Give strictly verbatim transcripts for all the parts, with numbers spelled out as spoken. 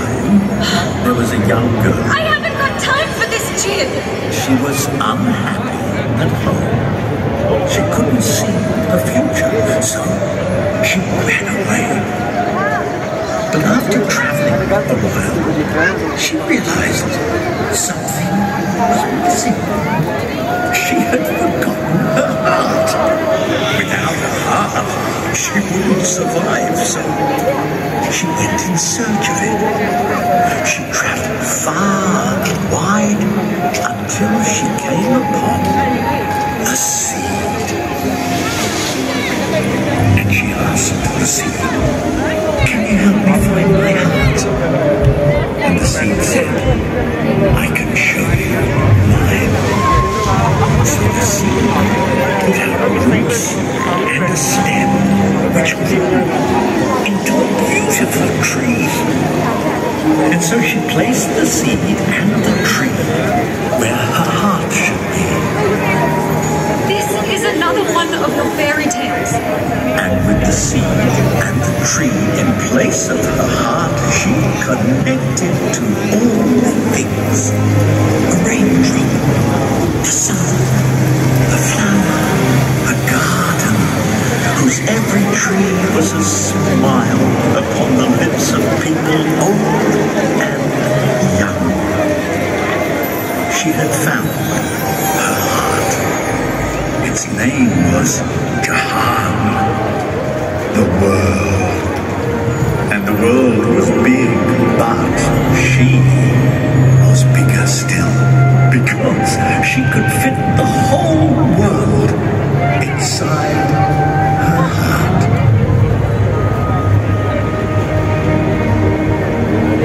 time, there was a young girl. I haven't got time for this, Jim! She was unhappy at home. She couldn't see her future, so she ran away. But after traveling a while, she realized something was missing. She had forgotten her heart. Without a heart, she wouldn't survive, so she went in search of it. She traveled far and wide until she came upon a seed. And she asked the seed, "Can you help me find my heart?" And the seed said, "I can show you mine." So the seed put out roots and a stem which grew into a beautiful tree. And so she placed the seed and the tree where her heart should be. This is another one of your fairy tales. And with the seed and the tree in place of her heart, she connected to all things. A raindrop, the sun, a flower, a garden, whose every tree was a smile upon the lips of people old and young. She had found her heart. Its name was Jahan, the world. And the world was big, but she was bigger still, because she could fit the whole world inside her heart.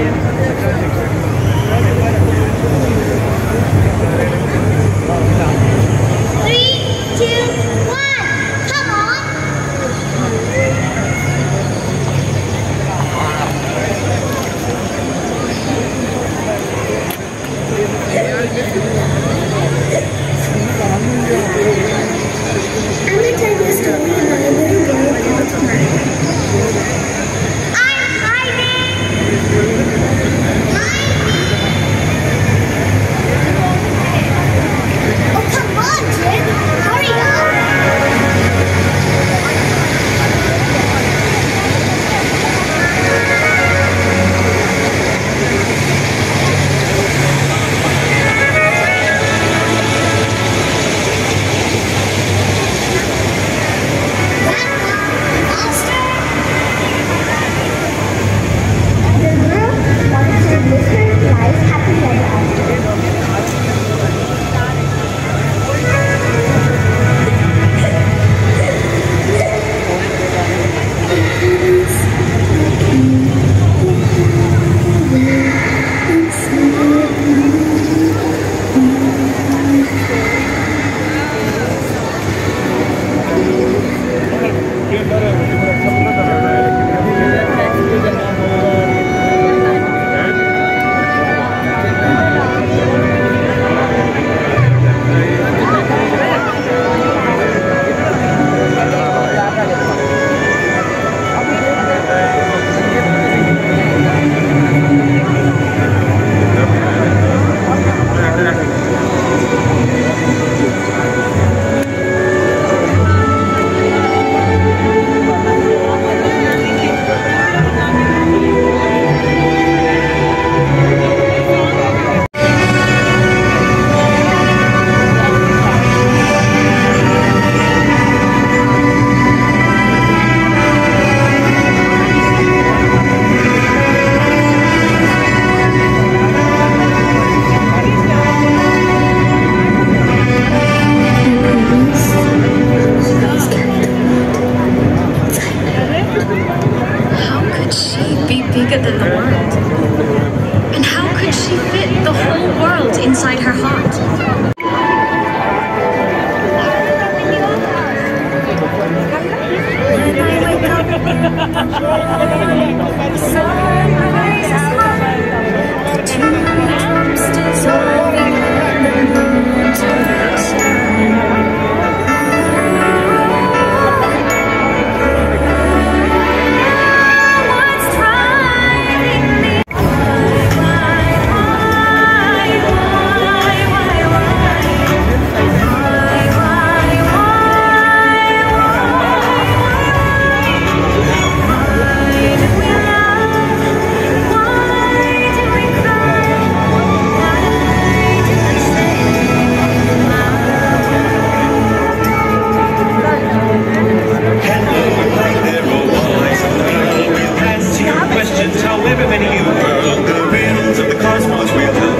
cosmos we have